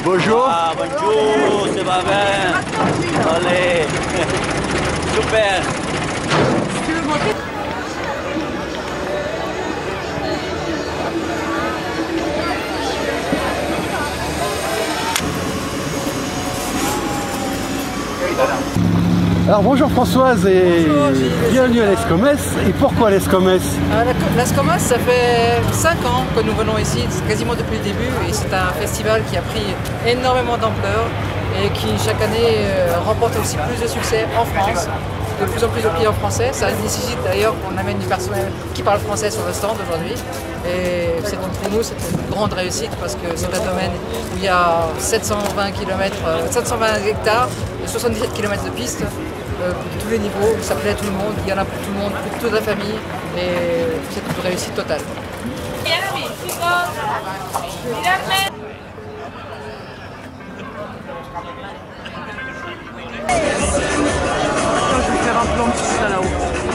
Bonjour. Ah, bonjour, ça va bien? Allez, super. Alors bonjour Françoise et Bonjour, Gilles. bienvenue à l'Escomès. Et pourquoi l'Escomès? L'Escomès, ça fait 5 ans que nous venons ici, quasiment depuis le début, et c'est un festival qui a pris énormément d'ampleur et qui chaque année remporte aussi plus de succès en France, de plus en plus de clients français. Ça nécessite d'ailleurs qu'on amène du personnel qui parle français sur le stand aujourd'hui. Et pour nous, c'est une grande réussite parce que c'est un domaine où il y a 720 hectares et 77 km de pistes. Pour tous les niveaux, ça plaît à tout le monde, il y en a pour tout le monde, pour toute la famille, et c'est une réussite totale. Je vais faire un plan de ça là-haut.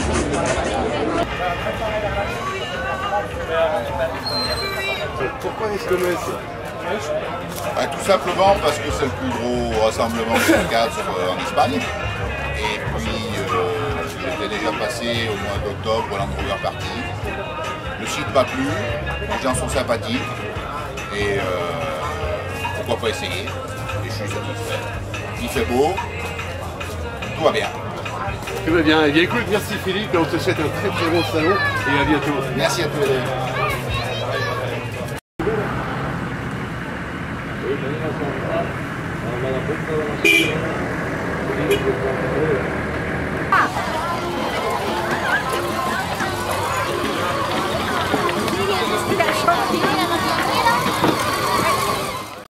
Pourquoi l'Escomès? Tout simplement parce que c'est le plus gros rassemblement de cadres en Espagne. Et puis, j'étais déjà passé au mois d'octobre au Land Rover Party. Le site m'a plu, les gens sont sympathiques et pourquoi pas essayer. Et je suis satisfait. Il fait beau, tout va bien. Tout va bien. Eh bien écoute, merci Philippe, on te souhaite un très très bon salon et à bientôt. Merci à tous les deux.